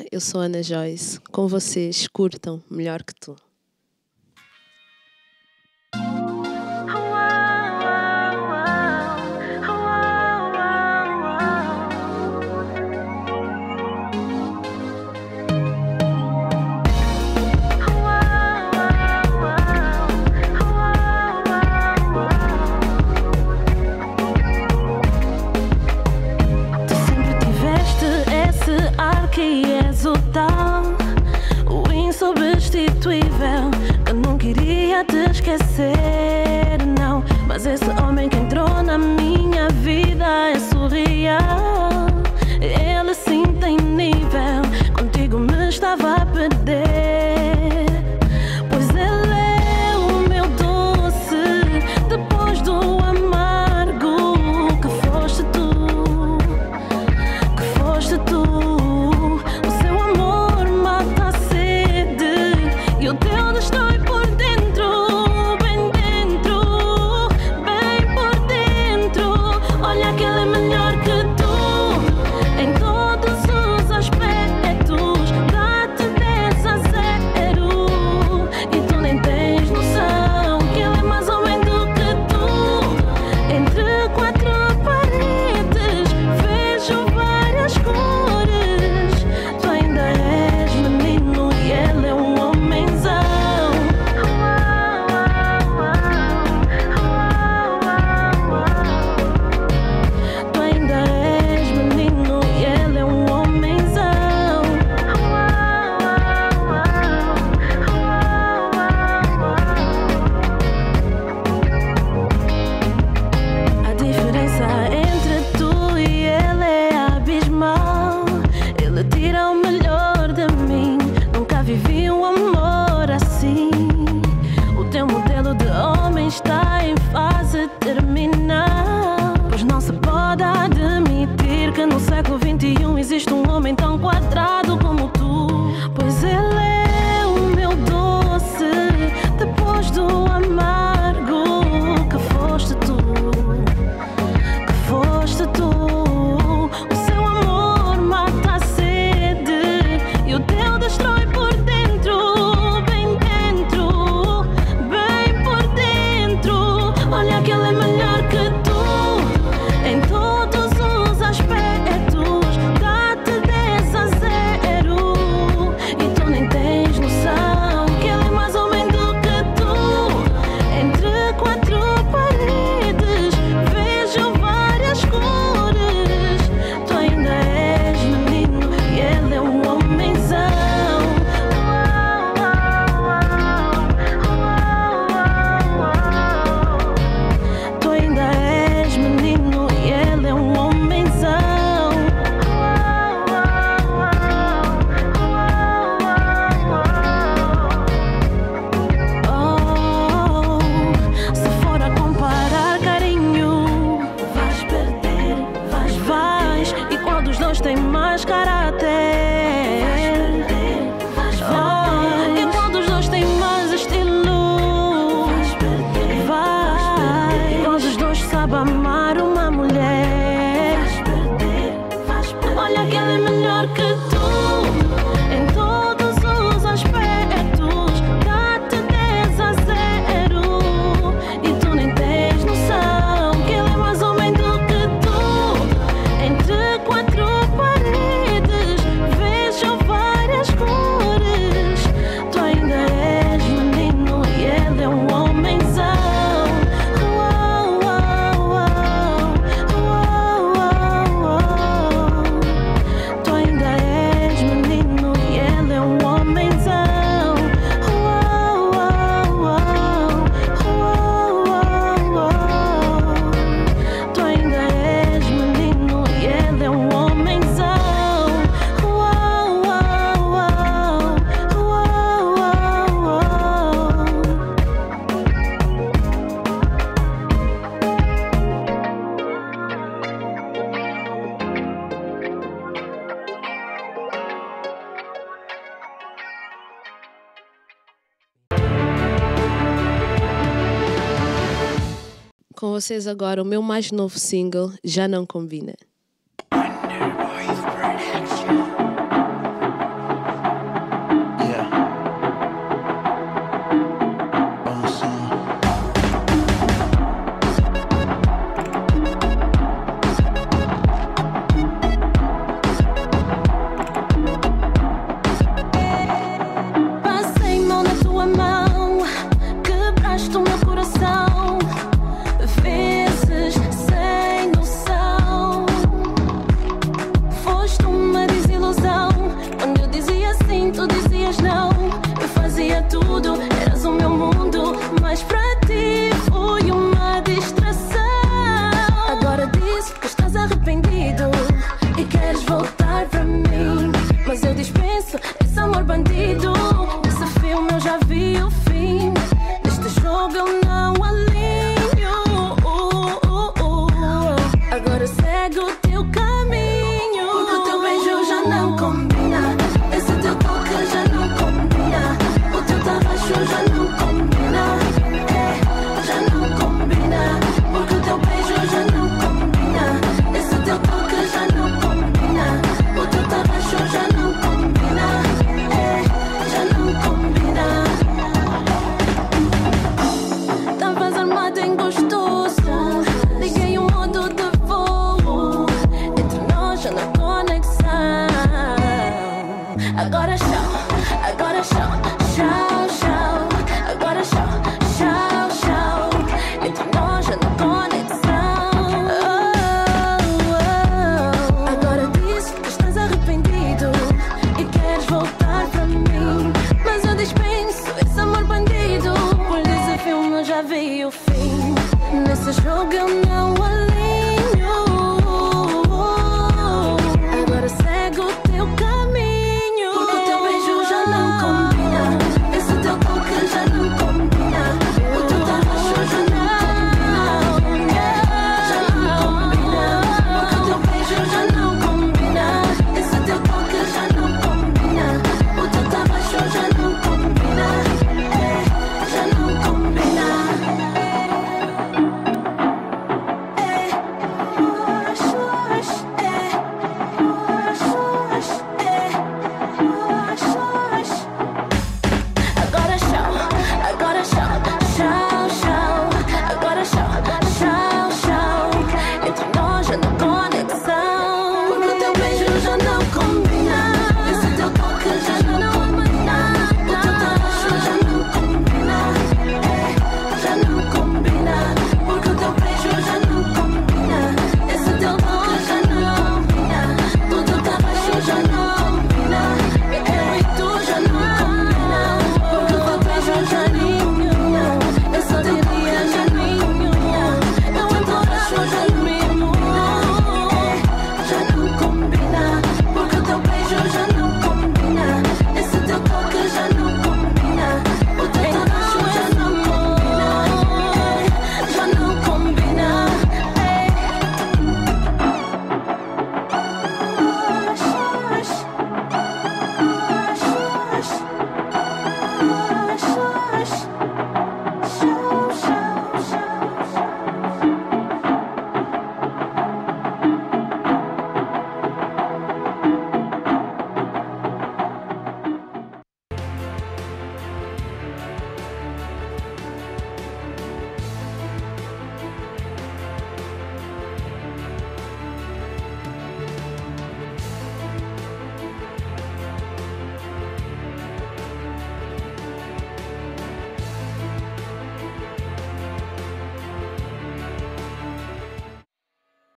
eu sou Ana Joyce. Com vocês, curtam Melhor que Tu. Que és o tal, o insubstituível. Eu não queria te esquecer, não. Mas esse homem que entrou na minha vida é surreal. Ele sim tem nível, contigo me estava a perder. Pois ele é o meu doce, depois do amargo que foste tu, que foste tu. E o teu destrói por dentro, bem dentro, bem por dentro. Olha que ele é melhor que tu, em todos os aspectos. Dá-te 10 a 0 e tu nem tens noção que ele é mais homem do que tu. Entre quatro paredes vejo várias cores. Tu ainda és menino e ele é um homem. Está em fase terminal. Pois não se pode admitir que no século XXI existe um homem tão quadrado como tu. Pois ele é o meu doce, depois do amargo que foste tu, que foste tu. O seu amor mata a sede e o teu destrói por dentro, bem dentro, bem por dentro. Olha que ele é melhor que tu, em todos os aspectos. Dá-te 10 a 0 e tu nem tens noção que ele é mais homem do que tu. Entre quatro paredes vejo várias cores. Tu ainda és menino e ele é um homenzão. Tu ainda és menino e ele é um homenzão. Oh, se for a comparar carinho, vais perder, vais. E qual dos dois tem mais caráter? E qual dos dois tem mais estilo? Vai. E qual dos dois sabe amar uma mulher? Olha que ele é melhor que tu, em todos os aspectos. Dá-te 10 a 0 e tu nem tens noção que ele é mais homem do que tu. Entre quatro paredes vejo várias cores. Tu ainda és menino e ele é um homenzão. Tu ainda és menino e ele é um homenzão. Tu ainda és menino e ele é um homenzão. Com vocês agora o meu mais novo single, Já Não Combina. Underboys Production. Nesse jogo eu não olhei.